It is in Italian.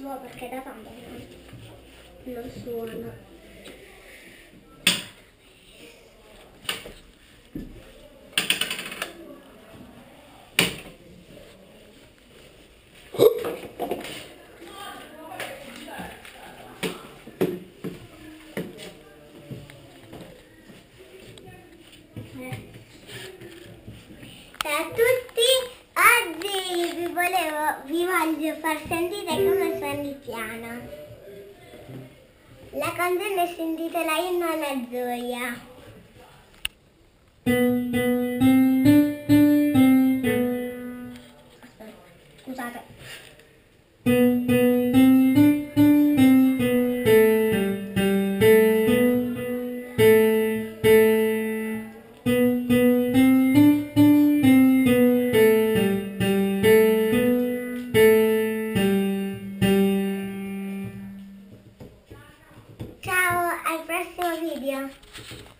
boh, perché da tanto non suona. Ciao a tutti, oggi vi voglio far sentire come suona il piano. La canzone si intitola Inno alla gioia. Aspetta, scusate. Ciao, al prossimo video!